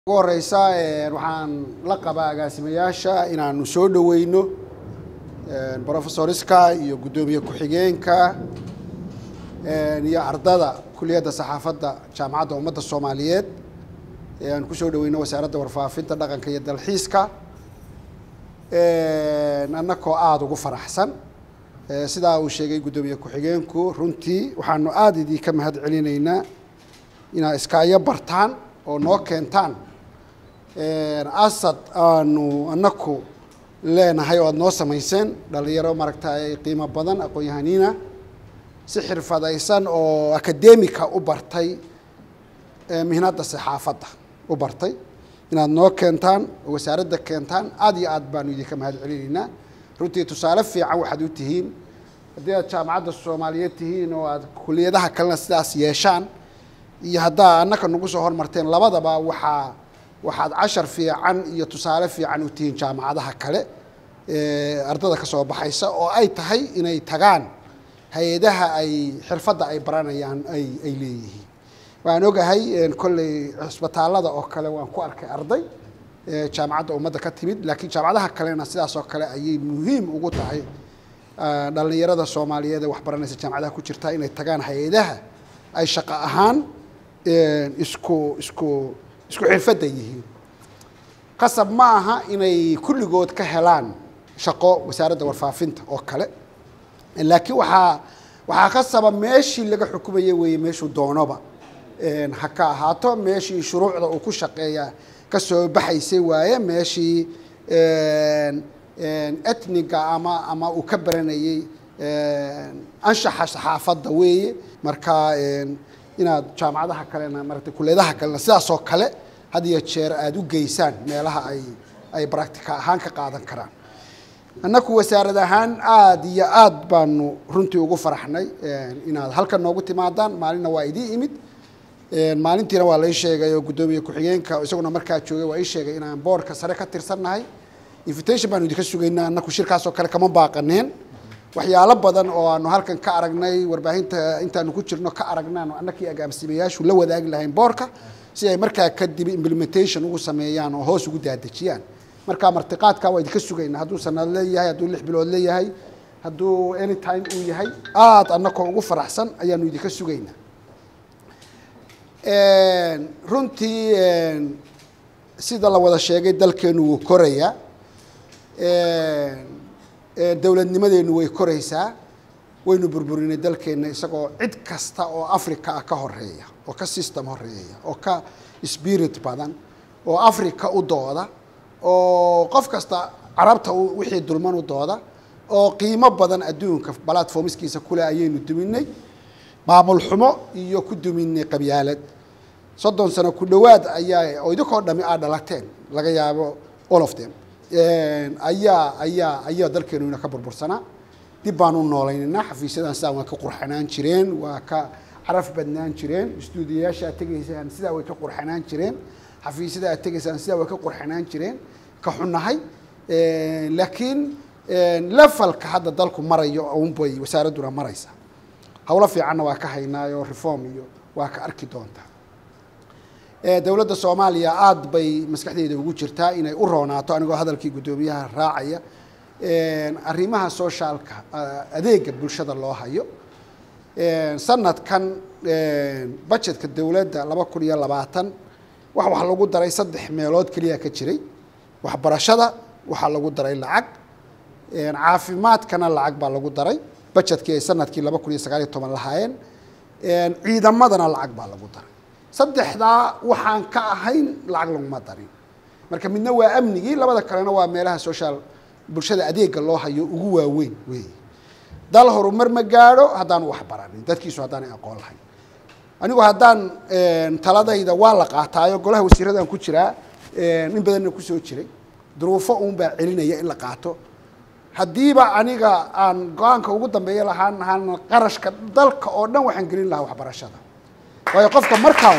horeysa waxaan la qabaa agaasimayaasha inaanu soo dhaweyno professoriska iyo gudoomiye ku-xigeenka iyo ardada kuliyadda saxaafadda jaamacadda ummadda Soomaaliyeed aan ku soo dhaweyno wasaaradda warfaafinta dhaqanka iyo dalxiiska annagoo aad ugu faraxsan sidaa uu sheegay gudoomiye ku-xigeenku runtii waxaanu aad idinka mahad celinaynaa inaa iskaayo bartaan oo noo keentaan asad aanu annaku leenahay oo aad noo samayseen dhalinyaro maaragtay qiimo badan aqoon-yahaniina si xirfadaysan oo akademika u bartay mihnada saxaafadda u bartay inaad noo keentaan oo wasaaradda keentaan aad iyo aad baanu idinka mahad celinaynaa runtii tusaale fiican waxaad u tihiin haddii aad jaamacadda Soomaaliyeed tihiin oo aad kuliyadaha kalena sidaas yeeshaan iyo haddaa annaka nagu soo hormarteen labadaba waxaad cashar fiican iyo tusaale fiican u tihiin jaamacadaha kale ardada ka soo baxaysa oo ay tahay inay tagaan hay'adaha ay xirfadda ay baranayaan ay leeyihiin waan ogahay kolley isbitaalada oo kale waan ku arkay arday jaamacadda ummadda ka timid laakiin jaamacadaha kalena sidaas oo kale ayay muhiim ugu tahay dhalinyarada Soomaaliyeed ee wax baranaysa jaamacadaha ku jirta inay tagaan hay'adaha ay shaqo ahaan isku xirfadda yihiin qasab ma aha inay kulligood ka helaan shaqo wasaaradda warfaafinta oo kale laakiin waxaa qasaba meeshii laga xukumayay weeye meeshuu doonoba ha ka ahaato meeshii shuruucda uu ku shaqeeya ka soo baxaysay waaye meeshii etniga ama uu ka baranayay anshaxa saxaafadda weeye marka inaad jaamacadaha kalena maaragtay kuleedaha kalena sidaas oo kale had iyo jeer aad u geysaan meelaha ay practical ahaan ka qaadan karaan annaku wasaarad ahaan aad iyo aad baanu runtii ugu faraxnay inaad halkan noogu timaadaan maalina waa idii imid maalintiina waa la ii sheegay oo gudoomiye ku-xigeenka isaguna markaa joogay waa ii sheegay inaan boorka sare ka tirsannahay invitation baanu idinka sugaynaa annaku shirkaas oo kale kama baaqaneen waxyaalo badan oo aanu halkan ka aragnay warbaahinta intaanu ku jirno ka aragnaan annakii agaasimayaashu la wadaagi lahayn boorka si ay markaa kadib implementation ugu sameeyaan oo hoos ugu daadejiyaan marka martiqaadka waa idinka sugaynaa hadduu sanad leeyahay hadduu 6 bilood leeyahay hadduu anytime uu yahay aad annakoo ugu faraxsan ayaanu idinka sugaynaa runtii sida la wada sheegay dalkeenu wuu korayaa dowladnimadeenu way koraysaa waynu burburinay dalkeena isagoo cid kasta oo Afrika ah ka horeeya oo ka system horeeya oo ka spirit badan oo Afrika u dooda oo qof kasta carabta wixii dulman u dooda oo qiimo badan adduunka platformskiisa kule ayaynu duminay maamul xumo iyo ku duminay qabyaalad 30 sano ku dhawaad ayaa oo idinko dhami aad dhalateen laga yaabo all of them ayaa dalkeenu ka burbursanaa dib baan u noolaynaa xafiisyadan sidaa waa ka qurxanaan jireen waa ka caraf badnaan jireen istuudiyaasha tagaysaan sidaa way ka qurxanaan jireen xafiisyada tagaysaan sidaa way ka qurxanaan jireen ka xunahay laakiin levelka hadda dalku marayo oo bay wasaaraduna maraysa hawlo fiicanna waa ka haynaayo reform iyo waa ka arki doontaa dawladda Soomaaliya aad bay maskaxdeeda ugu jirtaa inay u roonaato anigoo hadalkii gudoomiyaha raacaya arrimaha socialka adeega bulshada loo hayo sanadkan budgetka dawladda 2020 waxa lagu daray 3 meelood kaliya ka jiray waxbarashada waxa lagu daray lacag caafimaadkana lacag baa lagu daray budgetkii sanadkii 2019 lahaayeen ciidamadana lacag baa lagu daray saddexdaa waxaan ka ahayn lacag laguma darin marka midna waa amnigii labada kalena waa meelaha social bulshada adeega loo hayo ugu waaweyn weey dal horumar ma gaaro haddaan wax baranin dadkiisu haddaan aqoon lahayn anigu haddaan taladayda waa la qaataayo golaha wasiiradan ku jiraa in badan ku soo jiray duruufo uun baa celinaya in la qaato haddiiba aniga aan go'aanka ugu dambeeya lahaan qarashka dalka oo dhan waxaan gelin lahaa waxbarashada waayo qofka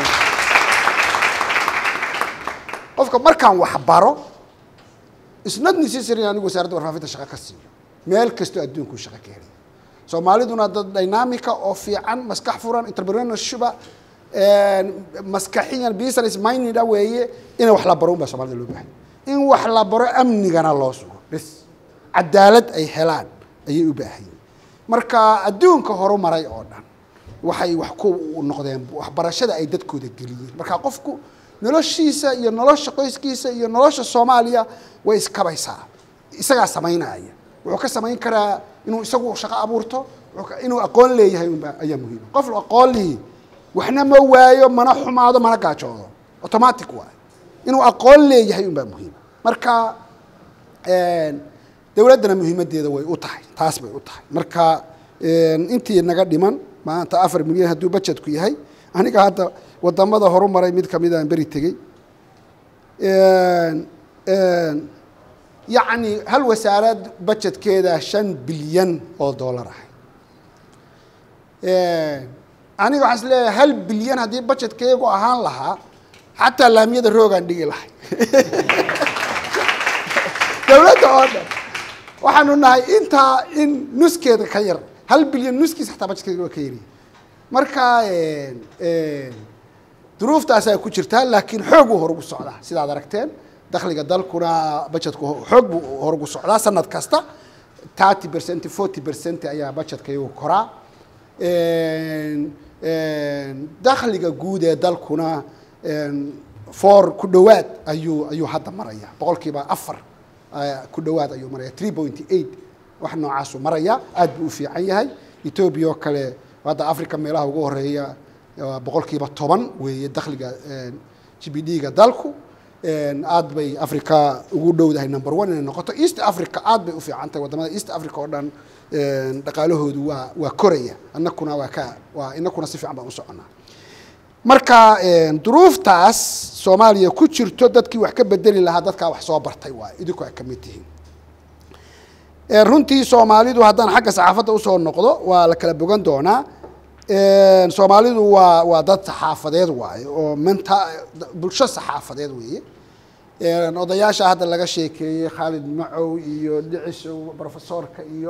markaan wax baro isnad necessary anigu wasaaradda warfaafinta shaqo ka siiyo meel kasto adduunku shaqo ka helay Soomaaliduna dad dynamic oo fiican maskax furan entrepreneurship maskaxiyan business minded weeye in wax la baro Soomaalida loo baahan in wax la baro amnigana loo sugo bas cadaalad ay helaan ayay u baahan marka adduunka horumaray oo dhan waxay wax ku noqdeen waxbarashada ay dadkooda geliyeen marka qofku noloshiisa iyo nolosha qoyskiisa iyo nolosha Soomaaliya way iskabaysaa isaga sameynaya wuxuu ka sameyn karaa inuu isagu shaqo abuurto inuu aqoon leeyahay ayaa muhiim qof aqoon leh waxna ma waayo mana xumaado mana gaajoodo automatic waa inuu aqoon leeyahay muhiim marka dawladana muhiimadeeda way u tahay taas bay u tahay marka intii naga dhiman maanta 4 milyan haduu budgetku yahay aniga hadda wadamada horumaray mid kamid ah bari tagay يعني هل وسارد بجت كذا 5 بليون دولار أنا قاعد أقول هل بليون هذه بجت كذا وأهان لها حتى لم يدروا عن دي لها دولة هذا وحنو نهاي أنت إن نسكة خير هل بليون نسكة حتى بجت كذا كيري مركا ظروف تاسع كشرتها لكن حقوق هرب الصعدة سيدا دركتين دخل قدال كنا بجت حقوق هرب الصعدة سنة كاستا 30% 40% أيها بجت كيو كرا دخل جودة دال كنا فور كدوات أيو هذا مريا بقول كيبا أفر كدوات أيو مريا 3.8 وإحنا عاسو مريا أدبو في عيها إثيوبيا كله هذا أفريقيا ميلاه وجوه هي بقول كيبا طبعا ويدخل GDP دالكو aad bay Africa ugu dhowdahay number 1 in noqoto East Africa aad bay u fiicantay wadamada East Africa oo dhan dhaqaalahoodu waa Korea annakuna waa inakuna si fiican baan u soconaa marka duruuftaas Soomaaliya ku jirto dadkii wax ka bedeli lahaa dadka wax soo bartay waa idinku ay kamid yihiin runtii Soomaalidu haddaan xagga saxaafadda u soo noqdo waa la kala bogan doonaa Soomaalidu waa dad saxaafadeed waaye oo manta bulsho saxaafadeed weeye odayaasha hadda laga sheekeeyay Khalid Macow iyo Dhicisho professorka iyo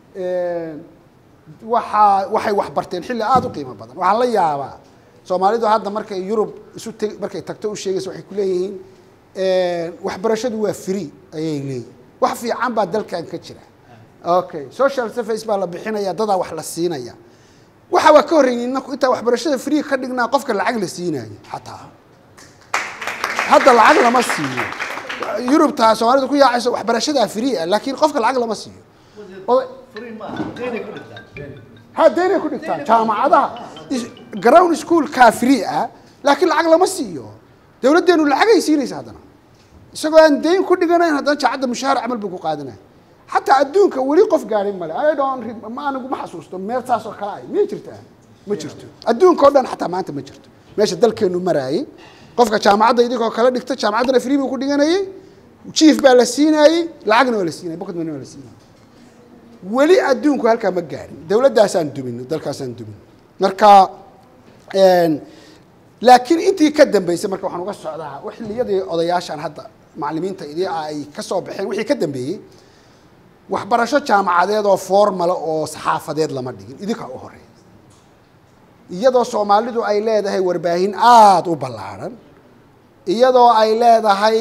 waxay wax barteen xilli aad u qiimo badan waxa la yaabaa Soomaalidu hadda markay Europe markay tagto u sheegayso waxay ku leeyihiin waxbarashadu waa free ayay leeyihiin wax fiican baa dalkan ka jira okay social service baa la bixinaya dad wax la siinaya waxa waa ka horreeyay inta waxbarashada free ka dhignaa qofka lacag la siinayo xataa hadda lacag lama siiyo Europe taa Soomaalidu ku yaacayso waxbarashada free laakiin qofka lacag lama siiyo free ma deena ku dhigtaan hadeena ku dhigtaan jaamacadaha ground school ka free laakiin lacag lama siiyo dawladeenu lacag ay siinaysaa hadana isagoo aan deyn ku dhiganayn hadana jaacada mushaar amal buu ku qaadanay حتى أدونك ولي قف قارين ملا I don't ما أنا ما حسوسته ميرتاس وكلاي ما جرته ما جرته أدون كودن حتى ما أنت ما جرته ماشي دلك إنه مراي قفك جامعة ده يديك وكلا دكتور جامعة ده فريم وكل دينا أي وشيف بالسينا أي لعقنا ولا سينا بقت منه ولا سينا ولي أدونك هالك ما قارين دولة ده سندومين دلك سندومين مركا لكن أنت كدم بيس مركا وحنا قصة على وحلي يدي قضياش عن هذا معلمين تيدي أي كسب حين وحي كدم بيه waxbarasho jaamacadeed oo formal oo saxaafadeed lama dhigin idinka u horeey iyadoo Soomaalidu ay leedahay warbaahin aad u ballaaran iyadoo ay leedahay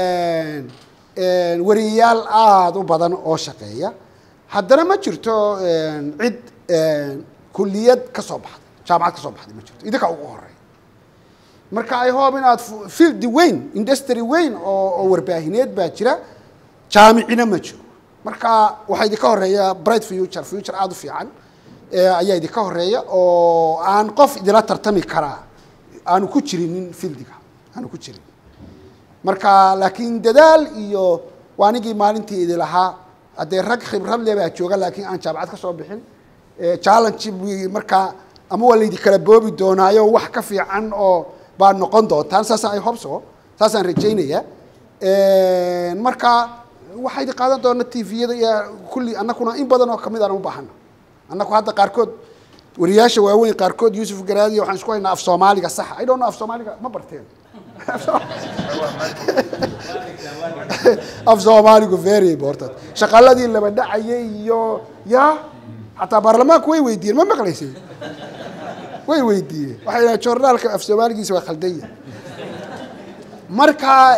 wariyaal aad u badan oo shaqeeya haddana ma jirto cid kulliyad ka soo baxday jaamacad ka soo baxday ma jirto idinka ugu horeey marka ay hoob inaad field weyn industry weyn oo warbaahineed baa jira jaamicina ma jiro marka waxa idinka horeeya bright future aad u fiican ayaa idinka horeeya oo aan qof idila tartami kara aan ku jirin fieldiga aan ku jirin marka laakiin dadaal iyo waanigi maalintii idilaha hadee rag khibrad leh baa jooga laakiin aan jaamacad ka soo bixin challenge marka ama wala idin kala boobi doonaayo wax ka fiican oo baa noqon doontaan saasa ay hobso saasaan rajaynaya marka waxay qaadan doona TV-yada iyo kulli annakuna in badan oo kamid ah u baahana annaku hadda qaarkood wariyaasha waaweyn qaarkood Yusuf Garaadi waxaan isku haynaa af Soomaaliga sax I don't know af Soomaaliga ma barteen af Soomaaliga very important shaqaladii laba dhacayay iyo ya hatta baarlamaanku way weydiiyeen ma maqlaysay way weydiiyeen waxay yidhahdeen joornaalka af soomaaligiisa waa khaldan yahay marka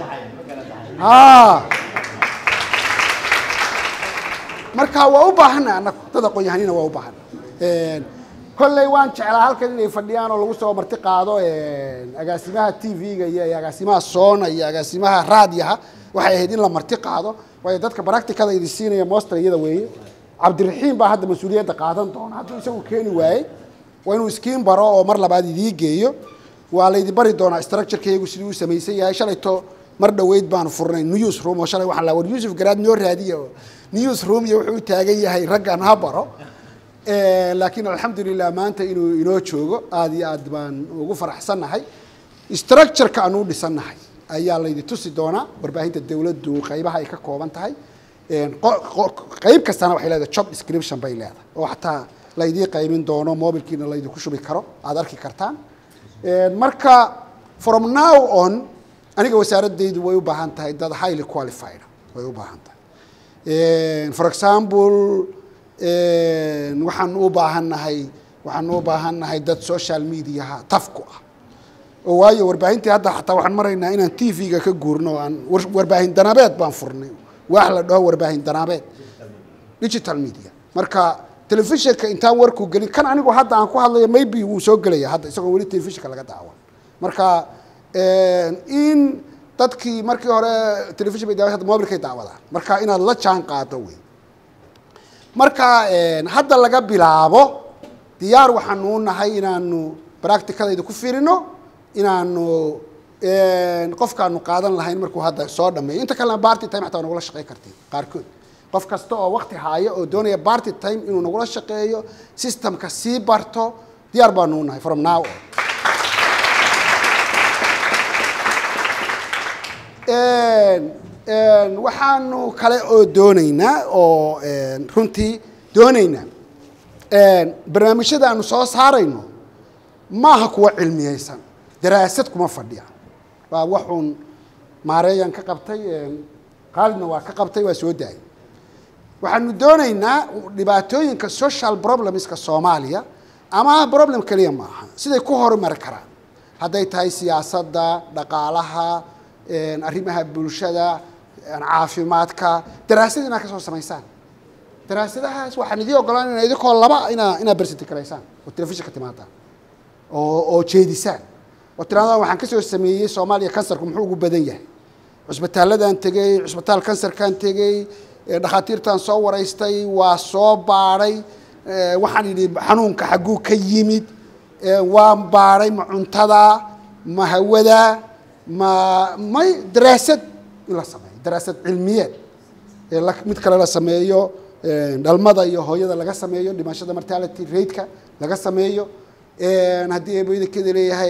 marka waa u baahannahay annagu dad aqoon-yahanina waa u baahannahay kolley waan jeclaa halkan inay fadhiyaan oo lagu soo marti qaado agaasimaha TV-ga iyo agaasimaha Soona iyo agaasimaha raadiyaha waxay ahayd in la marti qaado waayo dadka practicada idin siinaya mostly iyada weeye Cabdiraxiim baa hadda mas'uuliyadda qaadan doona hadduu isagu keeni waayay waa inuu iskiin baro oo mar labaad idii geeyo waa la idin bari doonaa structure-keegu sidii uu samaysan yahay shalayto mar dhaweyd baan furnay newsroom oo shalay waxaan la war Yusuf Garaad noo raadiyo newsroom iyo wuxuu taagan yahay raggan ha baro laakiin alxamdulillah maanta inuu inoo joogo aad iyo aad baan ugu faraxsanahay structure-ka aanu dhisanahay ayaa la idin tusi doonaa warbaahinta dawladdu qaybaha ay ka kooban tahay qayb kastana waxay leedahay job description bay leedahay oo xataa la idin qaybin doono mobilkiina la idin ku shubi karo aad arki kartaan marka from now on aniga wasaaradaydu way u baahan tahay dad highly qualified way u baahan tahay for example waxaan u baahannahay dad social media tafku ah oo waayo warbaahintii hadda xataa waxaan maraynaa inaan TV-ga ka guurno aan warbaahin danabeed baan furnay wax la dhaho warbaahin danabeed digital media marka telefishinka intaan warku gelin kan anigu hadda aan ku hadlayo maybe wuu soo gelaya hadda isagoo weli telefishinka laga daawan marka in dadkii markii hore telefishin bay daawadaan mobilkay daawadaan marka inaad la jaan qaado wey marka hadda laga bilaabo diyaar waxaan u nahay inaanu practicadayda ku fiirino inaanu qofkaanu qaadan lahayn markuu hadda soo dhameeyo inta kalena party time xataa nagula shaqeyn kartay qaarkood qof kasta oo waqti haayo oo doonaya party time inuu nagula shaqeeyo systemka sii barto diyaar baanu u nahay from now on waxaanu kale oo doonaynaa oo runtii doonaynaa barnaamijyada aanu soo saarayno maaha kuwa cilmiyeysan daraasad kuma fadhiyaan waa waxuun maareeyan ka qabtay qaalidna waa ka qabtay waa soo daayay waxaanu doonaynaa dhibaatooyinka social problemska Soomaaliya ama problem kaliya maaha siday ku horumari karaan hadday tahay siyaasadda dhaqaalaha arrimaha bulshada caafimaadka daraasad inaad ka soo samaysaan daraasadahaas waxaan idin ogolaanaynaa idinkoo laba inaa bersati karaysaan oo telefishinka timaadaan oo jeedisaan oo tiraahdaa waxaan ka soo sameeyey Soomaaliya kansarku muxuu ugu badan yahay cusbitaaladaan tegey cusbitaal kansarkaan tegey dhakhaatiirtaan soo waraystay waa soo baaray waxaan idhi xanuunka xaguu ka yimid waan baaray ma cuntada ma hawada may daraasad in la sameeyo daraasad cilmiyeed mid kale la sameeyo dhalmada iyo hooyada laga sameeyo dhimashada mortality rate-ka laga sameeyo haddii eebooyinka keda leeyahay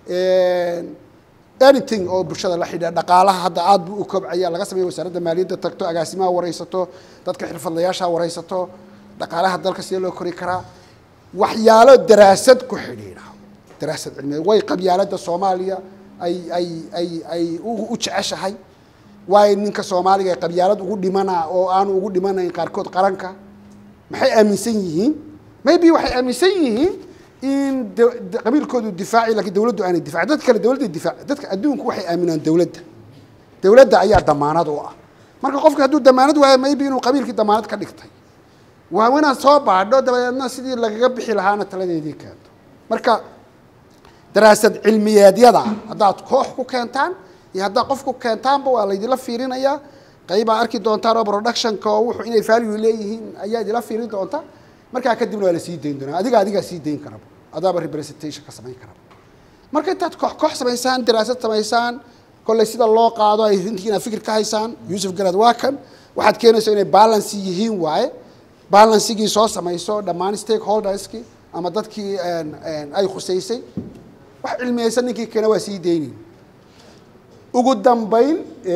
anything oo bulshada la xidhiidha dhaqaalaha hadda aad buu u kobcaya laga sameeyo wasaaradda maaliyadda tagto agaasimaha waraysato dadka xirfadlayaasha waraysato dhaqaalaha dalka sidee loo kori karaa waxyaalo daraasad ku xidhiidha daraasad cilmiyeed way qabyaaladda Soomaaliya ay u jeceshahay waay ninka Soomaaliga qabyaalad ugu dhimana oo aan ugu dhimanayn qaarkood qaranka maxay aaminsan yihiin maybe waxay aaminsan yihiin in qabiilkoodu difaaci laakiin dawladdu aanay difaac dadka kale dawladda difaac dadka adduunku waxay aaminaan dawladda ayaa damaanad u ah marka qofka hadduu damaanad waayo maybe inuu qabiilkii damaanad ka dhigtay waa inaan soo baadho dabadeedna sidii lagaga bixi lahaana taladeedii keento marka daraasad cilmiyeedyada haddaad koox ku keentaan iyo haddaad qof ku keentaanba waa laydinla fiirinayaa qaybaa arki doontaan oo productionka oo wuxuu inay value leeyihiin ayaa idinla fiirin doonta markaa kadibna waa la sii dayn doonaa adigaa sii dayn karaba adaaba representation ka samayn karaba marka intaad koox samaysaan daraasad samaysaan kolley sida loo qaado ay runtii inaad fikir ka haysaan Yusuf Garaad waa kan waxaad keenaysaa inay balance yihiin waaye balancegii soo samayso dhammaan stakeholderskii ama dadkii ay khuseysay wax cilmiyeysan ninkii keena waa sii daynin ugu dambayn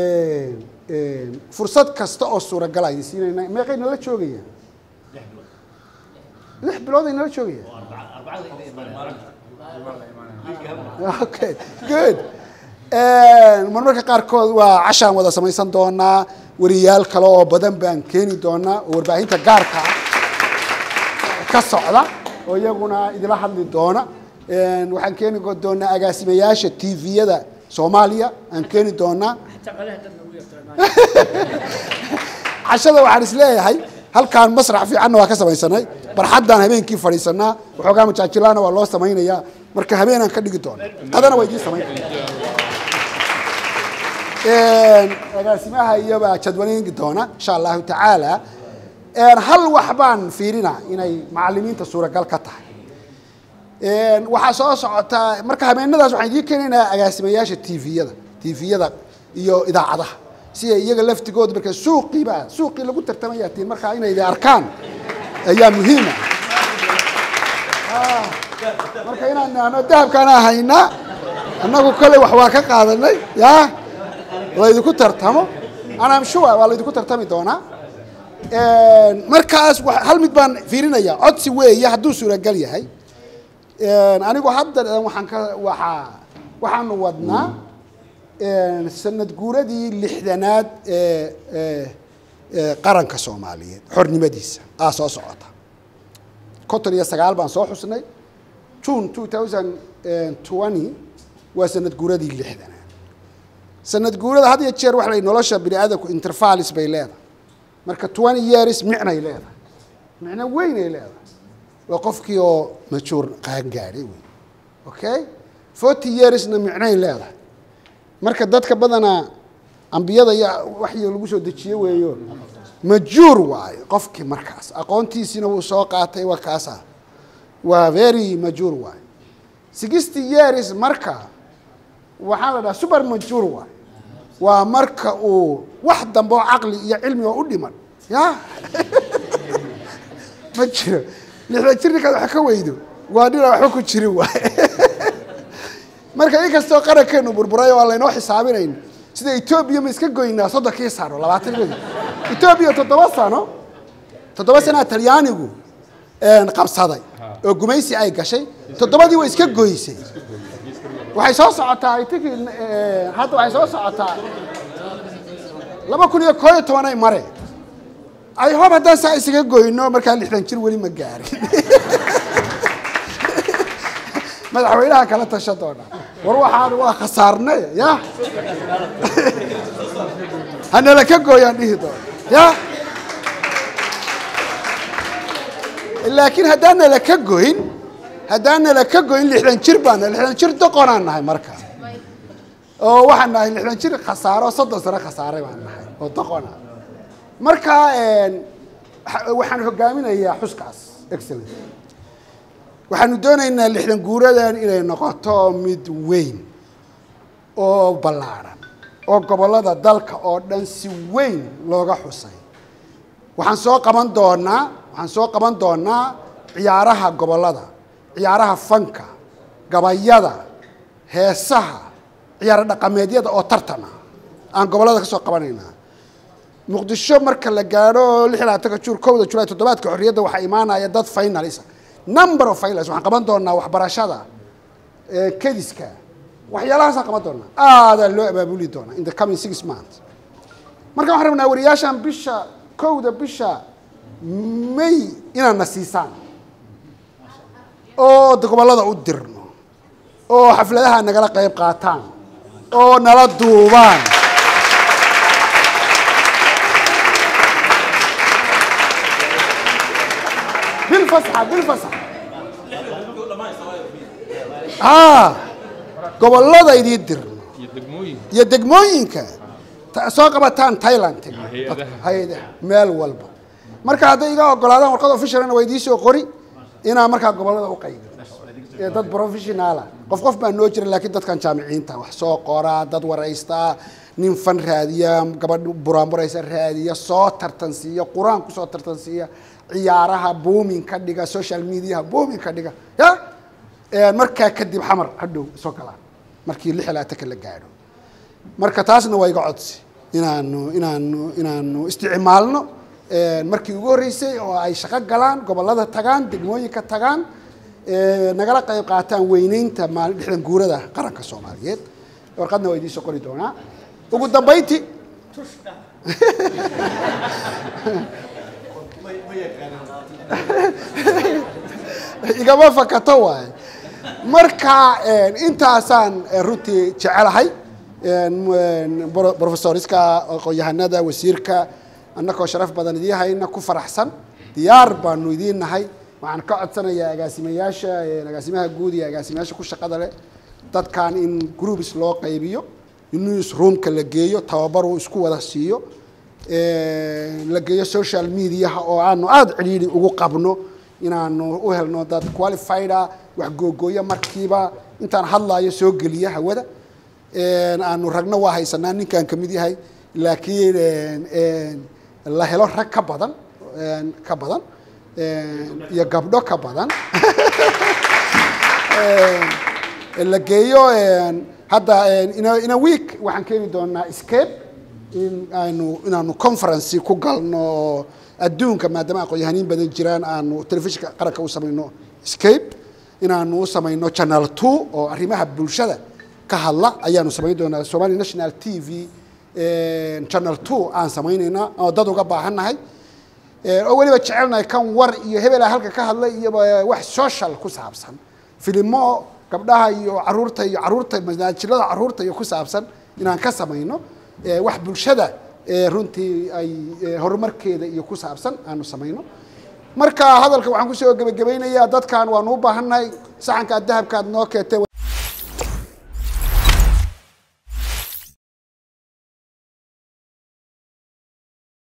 fursad kasta oo suuragal ay siinayna meeqayna la joogaya 6 bilood ayna la joogaya okay good marmarka qaarkood waa cashaan wada samaysan doonaa wariyaal kale oo badan baan keeni doonaa oo warbaahinta gaarka ka socda oo iyaguna idila hadli doona waxaan keeni doonaa agaasimayaasha TV-yada Soomaaliya aan keeni doonaa cashada waxaan isleeyahay halkaan masrax fiicanna waa ka samaysanay barxaddan habeenkii fadhiisanaa waxoogaa majaajilaana waa loo samaynayaa marka habeenaan ka dhigi doona adana waa idiin samaynaya agaasimaha iyaba jadwaleyngi doona insha allahu tacaala hal wax baan fiirinaa inay macallimiinta suuragal ka tahay waxaa soo socota marka habeenadaas waxaan idiin keenaynaa agaasimayaasha TV-yada iyo idaacadaha si ay iyaga laftigooda marka suuqii lagu tartamaya tiin marka inay arkaan ayaa muhiim ah marka inaan dahabkana hayna annagu kale wax waa ka qaadanay la idinku tartamo ana sure waa la idinku tartami doonaa markaas hal mid baan fiirinaya codsi weeye hadduu suuragal yahay anigu hadda waxaanu wadnaa sanad guuradii 60aad qaranka Soomaaliyeed xornimadiisa soo socota 59 baan soo xusnay June 2020 waa sanad guuradii 60aad sanad guurada had iyo jeer wax la nolosha bini'aadamku intervals bay leedahay marka 20 years micnay leedahay micna weyn ay leedahay waa qofkii oo majuur qaan gaaray weey okay 40 years na micnay leedahay marka dadka badana ambiyada waxyo lagu soo dejiyo weeyo majuur waay qofkii markaas aqoontiisina uu soo qaatay waa kaasa waa very majuur waay 60 years marka waxa la dhahaa super majuur waay waa marka uu wax dambo aqli iyo cilmi oo u dhiman ma jiro lixda jirka waxa ka weydo waa dhina wax ku jiri waay marka inkastoo qarankeenu burburay waa la inoo xisaabinayn sida Ethiopia ma iska goynaa 30 sano 20 Ethiopia 7 sano Talyaanigu qabsaday oo gumaysi ay gashay 7 way iska goysay waxay soo socotaa hadda waxay soo socotaa 2011 ay mare ay hob hadda saa isaga goyno marka 60 jir wali ma gaarin madaxweynaha kala tashadoona war waxaan waa khasaarnay hana la ka gooyaan dhihi doon laakiin hadana la ka gooyin 60 jir baan 60 jir doqonaan nahay marka oo waxaan nahay 60 jir khasaaro 30 sano khasaaray baan nahay oo doqona marka waxaan hogaaminayaa xuskaas excellent waxaanu doonaynaa 60 guuradan inay noqoto mid weyn oo ballaaran oo gobolada dalka oo dhan si weyn looga xusay waxaan soo qaban doonaa ciyaaraha gobolada ciyaaraha fanka gabayada heesaha ciyaar dhaqameedyada oo tartana aan gobolada ka soo qabanaynaa muqdisho marka la gaaro 16 juur 1 July 7 xorriyadda waxa imaanaya dad finalist number of finalists waxaan qaban doonaa waxbarashada kediska waxyaalahaas qaban doonaa aada loo abaabuli doonaa in the coming 6 months marka waxaan rabnaa wariyaashan bisha 1 bisha May inaan nasiisaan oo gobolada u dirno oo xafladaha nagala qayb qaataan oo nala duubaan بالفصحى gobolada idii dirno iyo degmooyinka soo qabataan Thailand hay'adaha meel walba marka haday iga ogolaadaan warqad official ah way diisoo qori inaa marka gobolada u qaybiyo dad professional qof baan noo jirin laakiin dadkan jaamiciinta wax soo qora dad waraysta nin fan raadiya gabadh buraanburaysa raadiya soo tartansiya quraan ku soo tartansiya ciyaaraha booming ka dhiga social media booming ka dhiga marka kadib xamar hadhow soo galaan markii 6 la gaaro marka taasna way iga codsi inaanu isticmaalno markii ugu horeysay oo ay shaqo galaan gobolada tagaan degmooyinka tagaan nagala qayb qaataan weynaynta maalin 60 guurada qaranka Soomaaliyeed warqadna way diisoo qori doonaa ugu dambeyntii igama fakato waaye marka intaasaan runtii jecelahay professoriska aqoon-yahanada wasiirka annagoo sharaf badan idii hayna ku faraxsan diyaar baanu idiin nahay waxaan ka codsanayaa agaasimaha guud iyo agaasimayaasha ku shaqada leh dadkan in groups loo qaybiyo newsroomka la geeyo tababar uu isku wada siiyo la geeyo social media oo aanu aad ciliili ugu qabno inaanu u helno dad qualified wax googooya markiiba intaan hadlaayo soo geliya hawada aanu ragna waa haysanaa ninkan kamid yahay laakiin la helo rag ka badan iyo gabdho ka badan la geeyo hadda in a week waxaan keeni doonaa escape inaanu conference ku galno adduunka maadaama aqoon-yahaniin badan jiraan aanu telefishinka qaranka u samayno escape inaanu u samayno channel 2 oo arrimaha bulshada ka hadla ayaanu samayn doonaa Somali National TV channel 2 aan samaynaynaa oo dad uga baahannahay oo waliba jecelnahay kan war iyo hebela halka ka hadlay iyo wax social ku saabsan filimo gabdhaha iyo caruurta masaajilada caruurta iyo ku saabsan inaan ka samayno wax bulshada runtii ay horumarkeeda iyo ku saabsan aanu samayno marka hadalka waxaan ku soo gabagabeynayaa dadkan waanu u baahannahay saxanka dahabka aad noo keentay